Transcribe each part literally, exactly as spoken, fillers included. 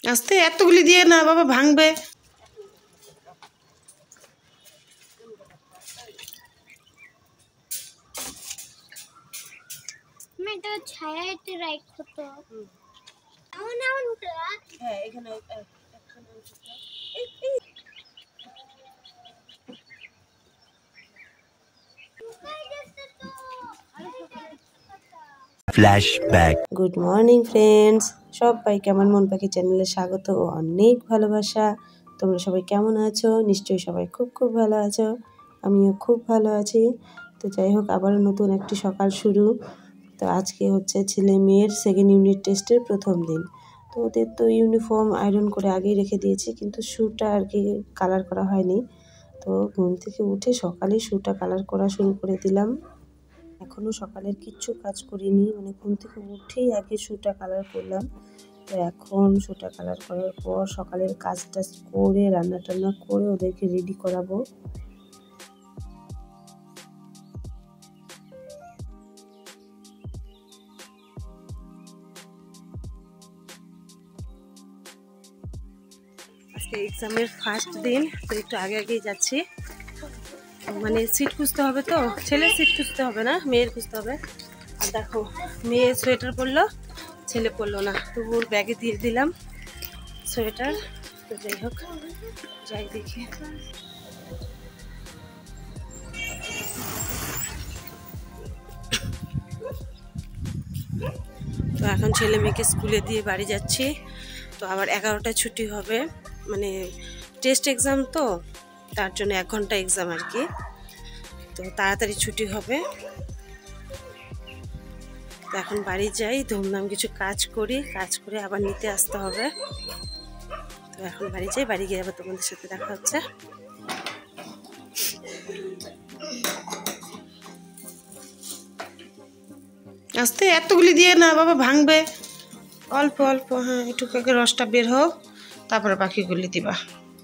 আস্তে এতগুলি দিয়ে না বাবা, ভাঙবে। মেটা ছায়াতে রাখো তো। এমন এমন করা। হ্যাঁ এখানে একখানে এই এই ফ্ল্যাশব্যাক। গুড মর্নিং ফ্রেন্ডস, সবাই কেমন মন পাখি চ্যানেলে স্বাগত ও অনেক ভালোবাসা। তোমরা সবাই কেমন আছো? নিশ্চয়ই সবাই খুব খুব ভালো আছো, আমিও খুব ভালো আছি। তো যাই হোক, আবারও নতুন একটি সকাল শুরু। তো আজকে হচ্ছে ছেলে মেয়ের সেকেন্ড ইউনিট টেস্টের প্রথম দিন। তো ওদের তো ইউনিফর্ম আয়রন করে আগেই রেখে দিয়েছি, কিন্তু শ্যুটা আর কি কালার করা হয়নি। তো ঘুম থেকে উঠে সকালে শ্যুটা কালার করা শুরু করে দিলাম। এখনও সকালের কিচ্ছু কাজ করিনি, মানে ঘুম থেকে উঠেই আগে শ্যুটা কালার করলাম। তো এখন শ্যুটা কালার করার পর সকালের কাজ টাজ করে রান্না টান্না করে ওদেরকে রেডি করাবো। আজকে এক্সামের ফার্স্ট দিন, তো একটু আগে আগেই যাচ্ছি। মানে সিট খুঁজতে হবে, তো ছেলের সিট খুঁজতে হবে না, মেয়ের খুঁজতে হবে। আর দেখো, মেয়ে সোয়েটার পরলো, ছেলে পরলো না, তবু ওর ব্যাগে দিয়ে দিলাম সোয়েটার। তো যাই হোক, যাই দেখি। তো এখন ছেলে মেয়েকে স্কুলে দিয়ে বাড়ি যাচ্ছি। তো আবার এগারোটায় ছুটি হবে, মানে টেস্ট এক্সাম, তো তার জন্য এক ঘন্টা এক্সাম আর কি। তো তাড়াতাড়ি ছুটি হবে। তো এখন বাড়ি যাই, ধুমধাম কিছু কাজ করি, কাজ করে আবার নিতে আসতে হবে। তো এখন বাড়ি যাই, বাড়ি গিয়ে আবার তোমাদের সাথে দেখা হচ্ছে। আস্তে এতগুলি দিয়ে না বাবা, ভাঙবে। অল্প অল্প, হ্যাঁ একটু আগে রসটা বের হোক, তারপরে বাকিগুলি দিবা।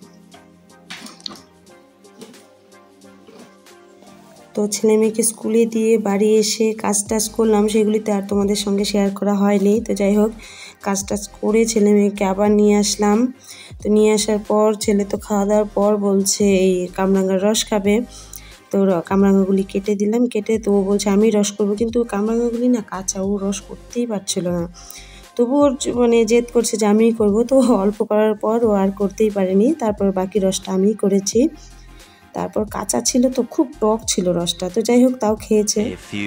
তো ছেলে মেয়েকে স্কুলে দিয়ে বাড়ি এসে কাজ টাজ করলাম, সেগুলিতে আর তোমাদের সঙ্গে শেয়ার করা হয়নি। তো যাই হোক, কাজ টাজ করে ছেলে মেয়েকে আবার নিয়ে আসলাম। তো নিয়ে আসার পর ছেলে তো খাওয়া দাওয়ার পর বলছে এই কামরাঙ্গার রস খাবে। তো কামরাঙ্গাগুলি কেটে দিলাম, কেটে তো ও বলছে আমি রস করবো, কিন্তু কামরাঙ্গাগুলি না কাঁচা, ও রস করতেই পারছিল না। তবু ওর মানে জেদ করছে যে আমিই করবো। তো অল্প করার পর ও আর করতেই পারেনি, তারপর বাকি রসটা আমিই করেছি। তারপর কাঁচা ছিল তো খুব টক ছিল রসটা, তো যাই হোক তাও খেয়েছে।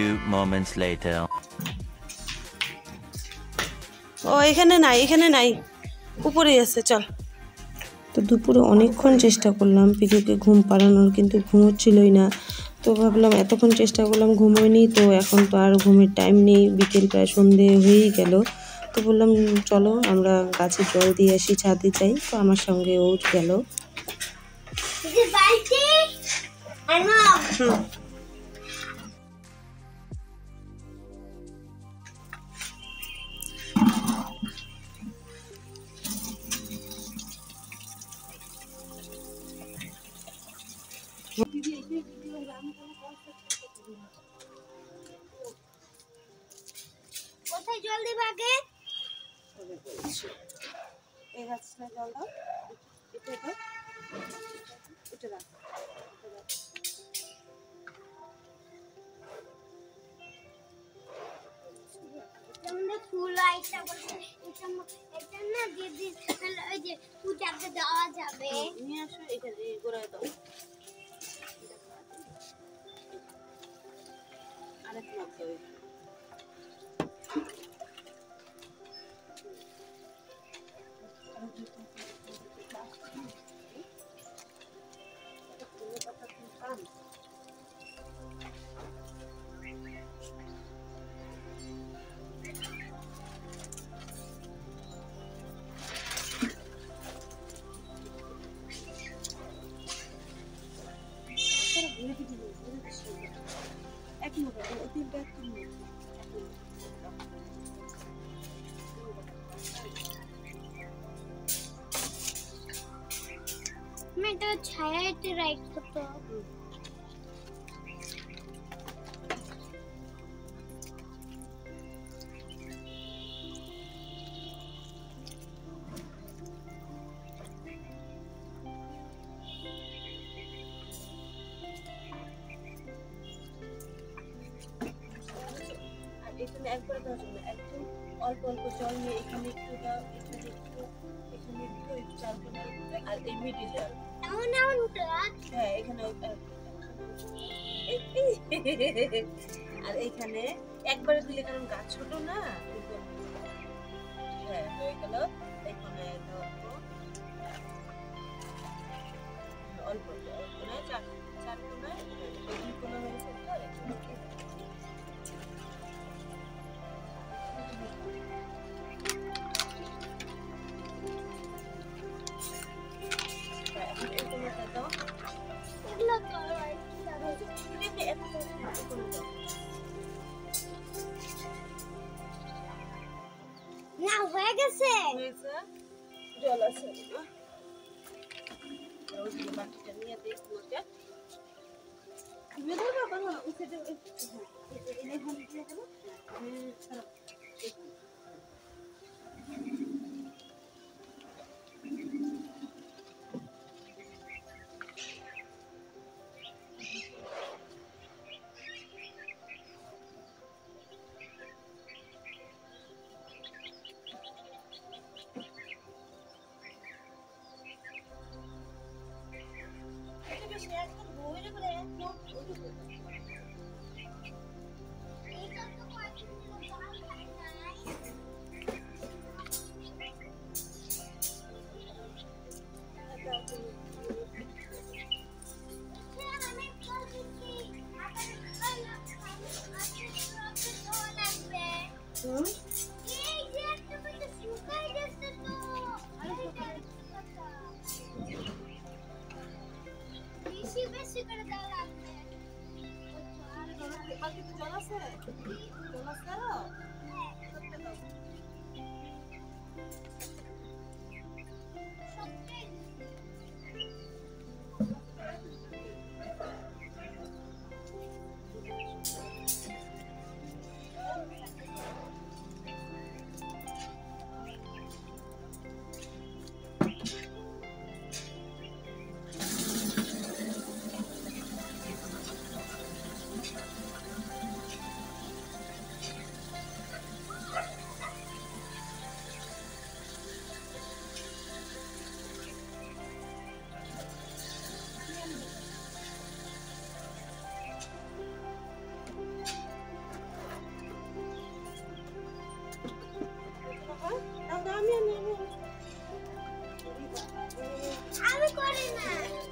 ও এখানে নাই, এখানে নাই, উপরেই আছে, চল। তো দুপুরে অনেকক্ষণ চেষ্টা করলাম পিকুকে ঘুম পাড়ানোর, কিন্তু ঘুমোচ্ছিলই না। তো ভাবলাম এতক্ষণ চেষ্টা করলাম, ঘুমোয়নি, তো এখন তো আর ঘুমের টাইম নেই, বিকেল প্রায় সন্ধে হয়েই গেল। তো বললাম চলো আমরা গাছে জল দিয়ে আসি, ছাদে যাই। তো আমার সঙ্গে ও গেল। হুম কোথায় জল দিবা আগে? এই গাছটা জল দাও, এটা দাও, এটা দাও। আমরা ফুল আইটা বলতে এটা এটা না দিদি ওই যে পূজাতে দেওয়া যাবে। নিয়ে আসো, এখানে গোড়ায় দাও। আরেক মগ দাও। মেটা ছায়াতে রাখো তো। দেওয়ার জন্য একদম অল্প অল্প জল নিয়ে এখানে একটু দাও, এখানে একটু, এখানে একটু, একটু চাল করে আর এই মিডিল চাল। হ্যাঁ এখানে আর এইখানে একবারে দিলে কারণ গাছ ছোট না। হ্যাঁ হয়ে গেল। এখানে অল্প অল্প নয় চার চার কোনায় দুই কোনা হয়েছে এখন এই কোনাটা দাও। না হয়ে গেছে জল আছে বাটিটা নিয়ে দেখবো ওটা তুমি ধরবা বাবা উঠে এনে এখানে দিয়ে দেবো। আমি করি না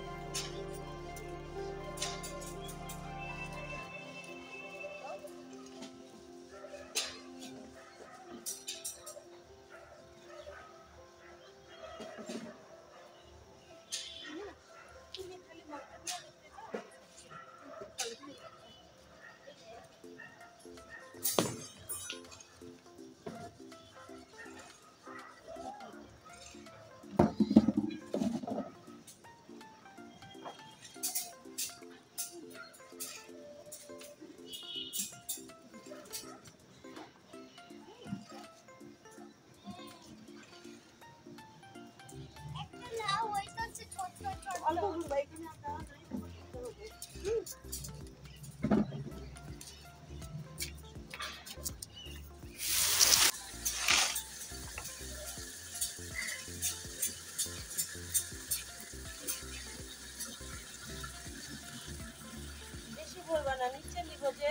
নিচে নিব যে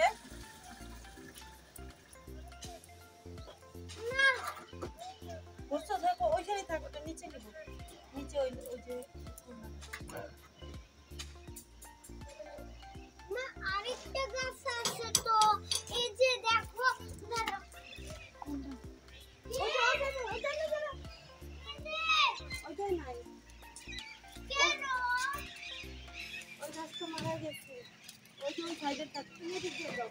বুঝছো দেখো ওইখানে থাকো তো নিচে নিব নিচে ওই ওই যে না আরেকটা গাছ আছে তো এই যে দেখো ওইটাই নাই কেন ওই গাছটা মারা গেছে ওই যে ওই সাইডের থাকতে নিয়ে দিতে দাও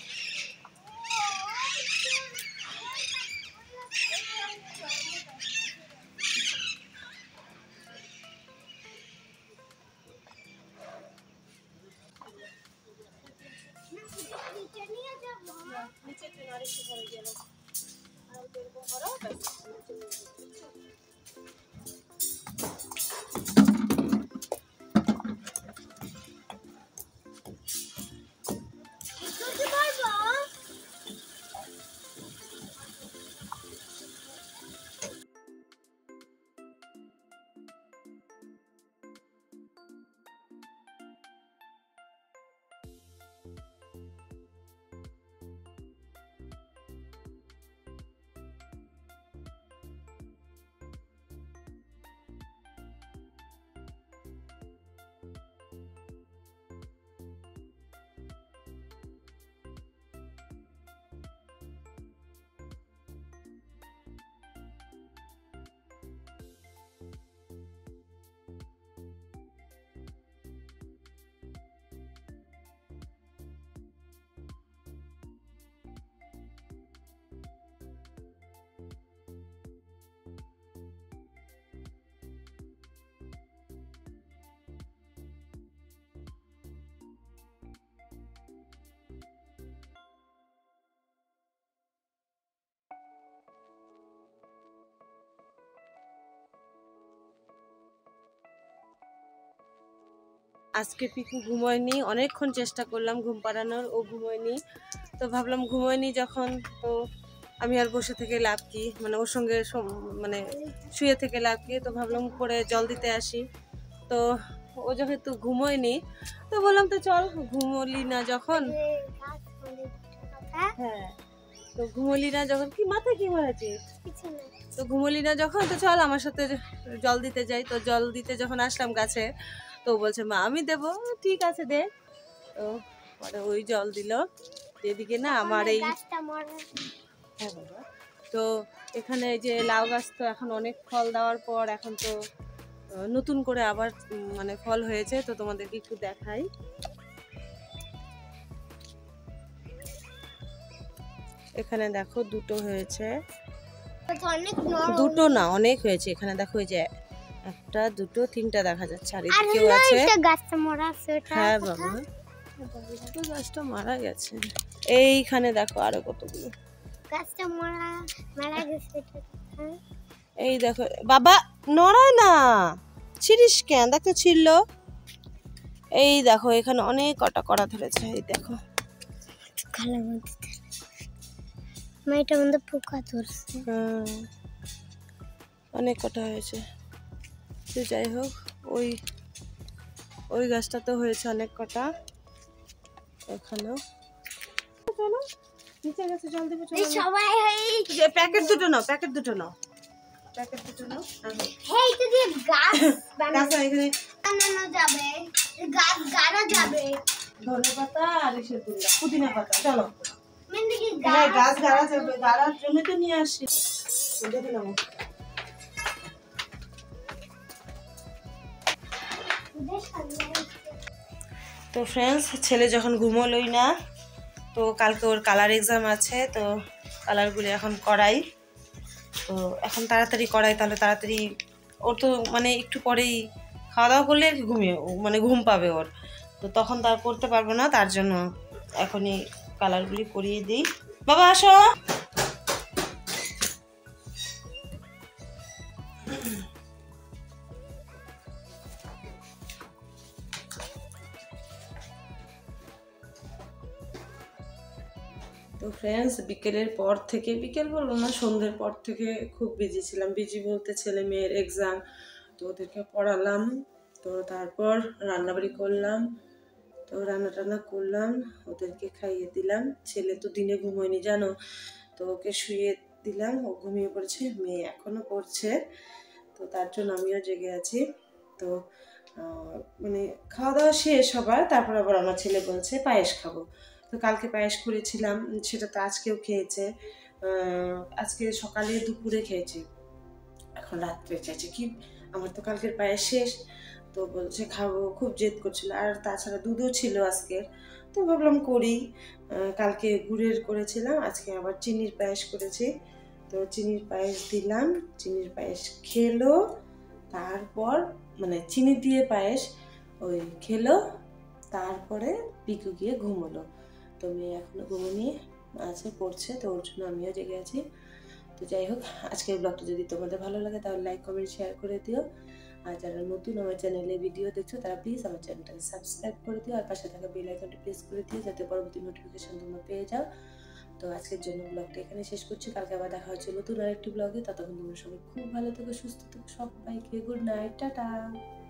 নিচে ট্রেন আরেকটু ঘরে গেল আর এরকম করো দিব আজকে পিকু ঘুমোয়নি, অনেকক্ষণ চেষ্টা করলাম ঘুম পাড়ানোর, ও ঘুমোয়নি। তো ভাবলাম ঘুমোয়নি যখন, তো আমি আর বসে থেকে লাভ কি, মানে ওর সঙ্গে মানে শুয়ে থেকে লাভ কি, তো ভাবলাম উপরে জল দিতে আসি। তো ও যেহেতু ঘুমোয়নি তো বললাম তো চল, ঘুমোলি না যখন, হ্যাঁ তো ঘুমোলি না যখন, কি মাথায় কি মারাছিস, তো ঘুমোলি না যখন তো চল আমার সাথে জল দিতে যাই। তো জল দিতে যখন আসলাম গাছে, তো বলছে মা আমি দেবো, ঠিক আছে দে। তো পরে ওই জল দিল। এদিকে না আমার এই, হ্যাঁ বাবা, তো এখানে যে লাউ গাছ তো এখন অনেক ফল দেওয়ার পর এখন তো নতুন করে আবার মানে ফল হয়েছে, তো তোমাদেরকে একটু দেখাই। এখানে দেখো দুটো হয়েছে, দুটো না অনেক হয়েছে। এখানে দেখো এই যে একটা দুটো তিনটা দেখা যাচ্ছে, আর এদিকেও আছে। হ্যাঁ বাবা, গাছটা মারা গেছে। এইখানে দেখো আরো কতগুলো গাছটা মারা মারা গেছে। এই দেখো বাবা, নড়ায় না, ছিড়িস কেন, দেখো ছিড়ল। এই দেখো এখানে অনেক কটা করা ধরেছে, এই দেখো মেয়েটার মধ্যে পোকা ধরছে, অনেক কটা হয়েছে। তো যাই হোক, ওই ওই গাছটা তো হয়েছে অনেক কটা, এখানেও। চলো নিচে গেছে জল দেবো, চলো সবাই যে প্যাকেট দুটো নাও, প্যাকেট দুটো নাও, প্যাকেট দুটো নাও। হেই তো দিয়ে গাছ বানানো এখানে বানানো যাবে, গাছ গাড়া যাবে, ধনেপাতা আর এসে তুললা পুদিনা পাতা। চলো মানে কি হ্যাঁ গাছ গাড়া যাবে, গাড়ার জন্য তো নিয়ে আসি। দেখে নাও। তো ফ্রেন্ডস, ছেলে যখন ঘুমোলোই না, তো কালকে ওর কালার এক্সাম আছে, তো কালারগুলি এখন করাই। তো এখন তাড়াতাড়ি করাই, তাহলে তাড়াতাড়ি ওর তো মানে একটু পরেই খাওয়া দাওয়া করলে আর কি ঘুমিয়ে মানে ঘুম পাবে ওর, তো তখন তার করতে পারবো না, তার জন্য এখনই কালারগুলি করিয়ে দিই। বাবা আসো। তো ফ্রেন্ডস, বিকেলের পর থেকে, বিকেল বলবো না, সন্ধ্যের পর থেকে খুব বিজি ছিলাম। বিজি বলতে ছেলে মেয়ের এক্সাম, তো ওদেরকে পড়ালাম, তো তারপর রান্নাবাড়ি করলাম, তো রান্না টান্না করলাম, ওদেরকে খাইয়ে দিলাম। ছেলে তো দিনে ঘুমোয়নি জানো, তো ওকে শুয়ে দিলাম, ও ঘুমিয়ে পড়েছে। মেয়ে এখনও পড়ছে, তো তার জন্য আমিও জেগে আছি। তো মানে খাওয়া দাওয়া শেষ সবার, তারপর আবার আমার ছেলে বলছে পায়েস খাবো। তো কালকে পায়েস করেছিলাম, সেটা তো আজকেও খেয়েছে। আজকে সকালে দুপুরে খেয়েছে, এখন রাত্রে চাইছে কি আমার তো কালকের পায়েস শেষ, তো বলছে খাবো, খুব জেদ করছিল। আর তাছাড়া দুধও ছিল আজকের, তো ভাবলাম করি। কালকে গুড়ের করেছিলাম, আজকে আবার চিনির পায়েস করেছি, তো চিনির পায়েস দিলাম, চিনির পায়েস খেলো। তারপর মানে চিনি দিয়ে পায়েস ওই খেলো, তারপরে পিকু গিয়ে ঘুমোলো। তো মেয়ে এখনো ঘুমোনি আছে, পড়ছে, তো ওর জন্য আমিও জেগে আছি। তো যাই হোক, আজকের ব্লগটা যদি তোমাদের ভালো লাগে তাহলে লাইক কমেন্ট শেয়ার করে দিও, আর যারা নতুন আমার চ্যানেলে ভিডিও দেখছো তারা প্লিজ আমার চ্যানেলটাকে সাবস্ক্রাইব করে দিও, আর পাশে থাকা বেল আইকনটি প্রেস করে দিও যাতে পরবর্তী নোটিফিকেশন তোমরা পেয়ে যাও। তো আজকের জন্য ব্লগটা এখানে শেষ করছি, কালকে আবার দেখা হচ্ছে নতুন আরেকটি ব্লগে। ততক্ষণ তোমরা সবাই খুব ভালো থেকো, সুস্থ থেকো, সবাইকে গুড নাইট, টাটা।